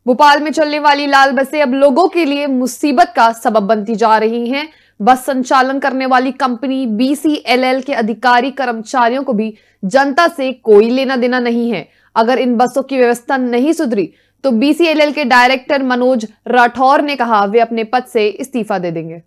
भोपाल में चलने वाली लाल बसें अब लोगों के लिए मुसीबत का सबब बनती जा रही हैं। बस संचालन करने वाली कंपनी बीसीएलएल के अधिकारी कर्मचारियों को भी जनता से कोई लेना देना नहीं है। अगर इन बसों की व्यवस्था नहीं सुधरी तो बीसीएलएल के डायरेक्टर मनोज राठौर ने कहा वे अपने पद से इस्तीफा दे देंगे।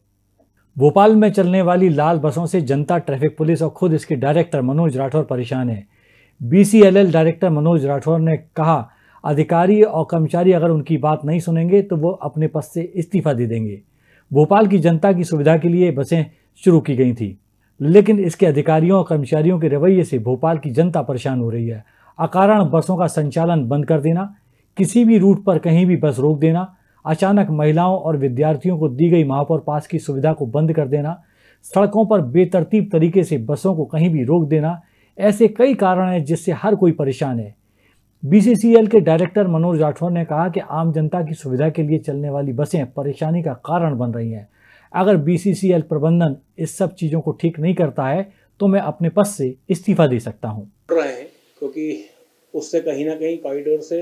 भोपाल में चलने वाली लाल बसों से जनता, ट्रैफिक पुलिस और खुद इसके डायरेक्टर मनोज राठौर परेशान है। बीसीएलएल डायरेक्टर मनोज राठौर ने कहा अधिकारी और कर्मचारी अगर उनकी बात नहीं सुनेंगे तो वो अपने पद से इस्तीफा दे देंगे। भोपाल की जनता की सुविधा के लिए बसें शुरू की गई थी, लेकिन इसके अधिकारियों और कर्मचारियों के रवैये से भोपाल की जनता परेशान हो रही है। अकारण बसों का संचालन बंद कर देना, किसी भी रूट पर कहीं भी बस रोक देना, अचानक महिलाओं और विद्यार्थियों को दी गई महापौर पास की सुविधा को बंद कर देना, सड़कों पर बेतरतीब तरीके से बसों को कहीं भी रोक देना, ऐसे कई कारण हैं जिससे हर कोई परेशान है। बीसीसीएल के डायरेक्टर मनोज राठौर ने कहा कि आम जनता की सुविधा के लिए चलने वाली बसें परेशानी का कारण बन रही हैं। अगर बीसीसीएल प्रबंधन इस सब चीज़ों को ठीक नहीं करता है तो मैं अपने पद से इस्तीफा दे सकता हूँ। क्योंकि उससे कहीं ना कहीं कॉरिडोर से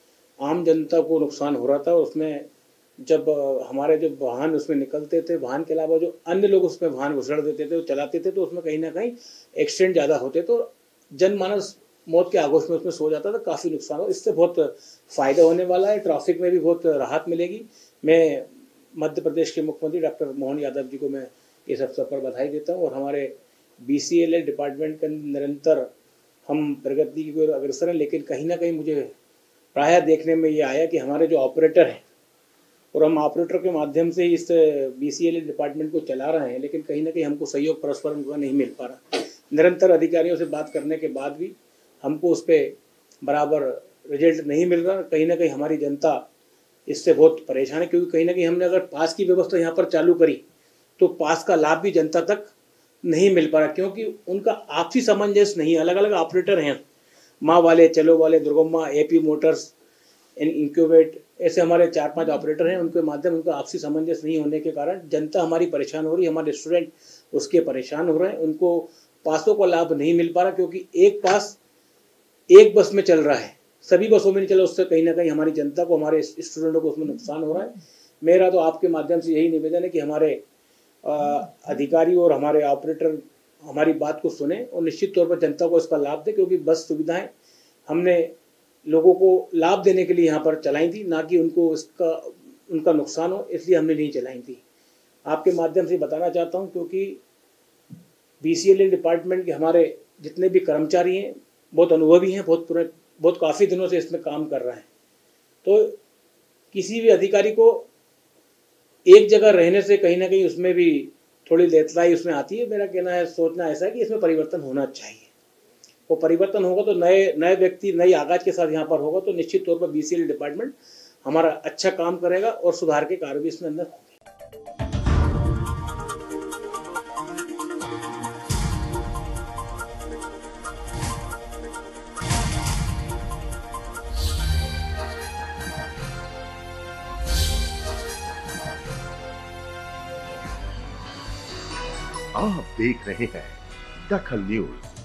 आम जनता को नुकसान हो रहा था। उसमें जब हमारे जो वाहन उसमें निकलते थे, वाहन के अलावा जो अन्य लोग उसमें वाहन घुसड़ देते थे, चलाते थे, तो उसमें कहीं ना कहीं एक्सीडेंट ज़्यादा होते, तो जनमानस मौत के आगोश में उसमें सो जाता था, काफ़ी नुकसान हो। इससे बहुत फ़ायदा होने वाला है, ट्रैफिक में भी बहुत राहत मिलेगी। मैं मध्य प्रदेश के मुख्यमंत्री डॉक्टर मोहन यादव जी को मैं इस अवसर पर बधाई देता हूँ और हमारे बीसीएलएल डिपार्टमेंट का निरंतर हम प्रगति की ओर अग्रसर हैं। लेकिन कहीं ना कहीं मुझे प्रायः देखने में ये आया कि हमारे जो ऑपरेटर हैं और हम ऑपरेटर के माध्यम से इस बीसीएलएल डिपार्टमेंट को चला रहे हैं, लेकिन कहीं ना कहीं हमको सहयोग परस्पर उनका नहीं मिल पा रहा। निरंतर अधिकारियों से बात करने के बाद भी हमको उस पर बराबर रिजल्ट नहीं मिल रहा। कहीं ना कहीं हमारी जनता इससे बहुत परेशान है, क्योंकि कहीं ना कहीं हमने अगर पास की व्यवस्था यहाँ पर चालू करी तो पास का लाभ भी जनता तक नहीं मिल पा रहा, क्योंकि उनका आपसी सामंजस्य नहीं है। अलग अलग ऑपरेटर हैं, माँ वाले, चलो वाले, दुर्गम्मा, एपी मोटर्स, इंक्यूबेट, ऐसे हमारे 4-5 ऑपरेटर हैं। उनके माध्यम उनका आपसी सामंजस्य नहीं होने के कारण जनता हमारी परेशान हो रही है, हमारे स्टूडेंट उसके परेशान हो रहे हैं। उनको पासों का लाभ नहीं मिल पा रहा, क्योंकि एक पास एक बस में चल रहा है, सभी बसों में नहीं चला। उससे कहीं ना कहीं हमारी जनता को, हमारे स्टूडेंटों को उसमें नुकसान हो रहा है। मेरा तो आपके माध्यम से यही निवेदन है कि हमारे अधिकारी और हमारे ऑपरेटर हमारी बात को सुने और निश्चित तौर पर जनता को इसका लाभ दे, क्योंकि बस सुविधाएं हमने लोगों को लाभ देने के लिए यहाँ पर चलाई थी, ना कि उनको उनका नुकसान हो, इसलिए हमने नहीं चलाई थी। आपके माध्यम से बताना चाहता हूँ, क्योंकि बीसीएलएल डिपार्टमेंट के हमारे जितने भी कर्मचारी हैं बहुत अनुभवी हैं, बहुत काफ़ी दिनों से इसमें काम कर रहे हैं। तो किसी भी अधिकारी को एक जगह रहने से कहीं ना कहीं उसमें भी थोड़ी लेतलाई उसमें आती है। मेरा कहना है, सोचना ऐसा है कि इसमें परिवर्तन होना चाहिए। वो परिवर्तन होगा तो नए व्यक्ति नई आगाज के साथ यहाँ पर होगा, तो निश्चित तौर पर बीसीएल डिपार्टमेंट हमारा अच्छा काम करेगा और सुधार के कार्य भी इसमें अंदर होंगे। आप देख रहे हैं दखल न्यूज।